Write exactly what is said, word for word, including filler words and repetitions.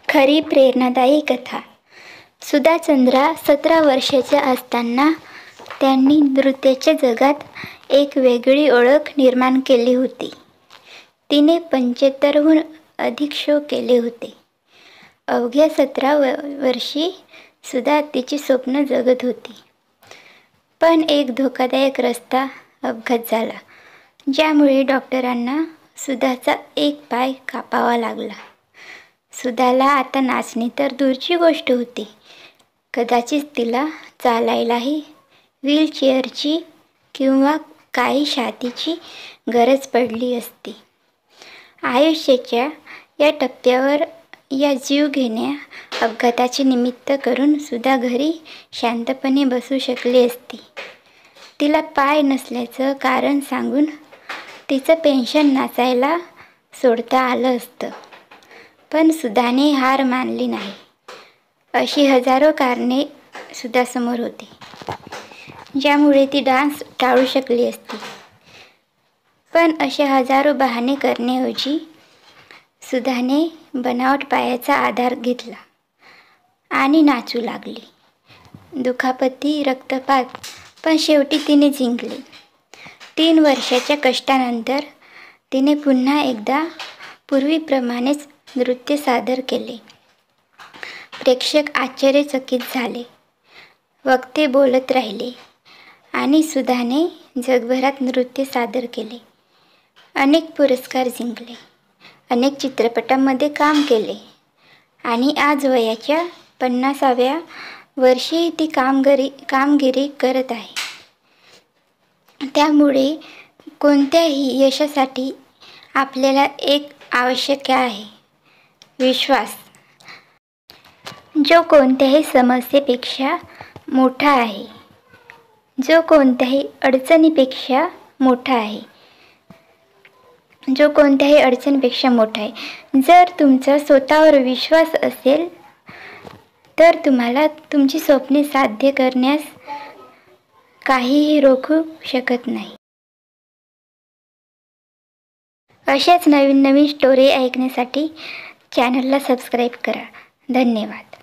खरी प्रेरणादायी कथा. सुधा चंद्रा सतरा वर्षाच्या असताना त्यांनी नृत्याच्या जगात एक वेगळी ओळख निर्माण केली होती. तिने पंच्याहत्तरहून अधिक शो केले होते. अवघ्या सतरा व वर्षी सुधा तिची स्वप्न जगत होती. पण एक धोकादायक रस्ता अपघात झाला, ज्यामुळे डॉक्टरांना सुधाचा एक पाय कापावा लागला. सुधाला आता नाचणे तर दूरची गोष्ट होती, कदाचित तिला चालायलाही व्हीलचेअरची किंवा काही शहातीची गरज पडली असती. आयुष्याच्या या टप्प्यावर या जीवघेण्या अपघाताचे निमित्त करून सुधा घरी शांतपणे बसू शकली असती. तिला पाय नसल्याचं कारण सांगून तिचं पेन्शन नाचायला सोडता आलं असतं. पण सुधाने हार मानली नाही. अशी हजारो कारणे सुधासमोर होती, ज्यामुळे ती डान्स टाळू शकली असती. पण असे हजारो बहाणे करण्याऐवजी सुधाने बनावट पायाचा आधार घेतला आणि नाचू लागली. दुखापती, रक्तपात, पण शेवटी तिने जिंकले. तीन वर्षाच्या कष्टानंतर तिने पुन्हा एकदा पूर्वीप्रमाणेच नृत्य सादर केले. प्रेक्षक आश्चर्यचकित झाले. वक्ते बोलत राहिले आणि सुधाने जगभरात नृत्य सादर केले. अनेक पुरस्कार जिंकले, अनेक चित्रपटांमध्ये काम केले आणि आज वयाच्या पन्नासाव्या वर्षी ती कामगिरी कामगिरी करत आहे. त्यामुळे कोणत्याही यशासाठी आपल्याला एक आवश्यक आहे, विश्वास, जो कोणत्याही समस्येपेक्षा मोठा आहे, जो कोणत्याही अडचणीपेक्षा मोठा आहे, जो कोणत्याही अडचणीपेक्षा मोठा आहे. जर तुमचा स्वतःवर विश्वास असेल तर तुम्हाला तुमची स्वप्ने साध्य करण्यास काहीही रोखू शकत नाही. अशाच नवीन नवीन स्टोरी ऐकण्यासाठी चॅनलला सबस्क्राईब करा. धन्यवाद.